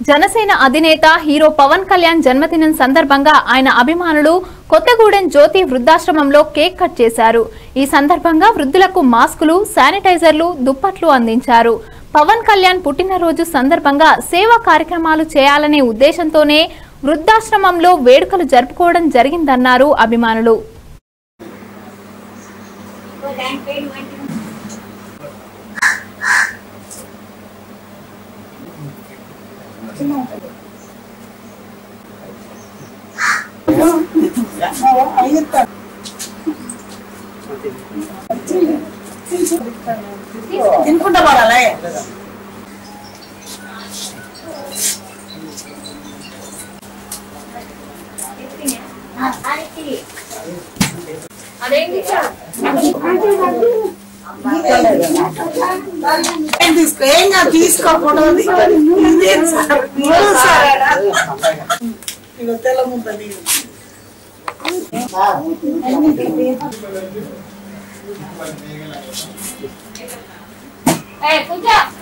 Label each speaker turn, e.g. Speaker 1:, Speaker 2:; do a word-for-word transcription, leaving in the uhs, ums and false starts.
Speaker 1: జనసేన అధినేత హీరో పవన్ కళ్యాణ్ జన్మదినం సందర్భంగా ఆయన అభిమానులు కొత్తగూడెం జ్యోతి వృద్ధాశ్రమంలో కేక్ కట్ చేశారు. ఈ సందర్భంగా వృద్ధులకు మాస్కులు, శానిటైజర్లు, దుప్పట్లు అందించారు. పవన్ కళ్యాణ్ పుట్టినరోజు సందర్భంగా సేవా కార్యక్రమాలు చేయాలనే ఉద్దేశంతోనే వృద్ధాశ్రమంలో వేడుకలు జరుపుకోవడం జరిగిందన్నారు అభిమానులు.
Speaker 2: తినుకుంటా పోవాలే తీసుకో ఏం కాదు తీసుకోకుండా తెల్ల ముద్ద
Speaker 3: Eh, escucha.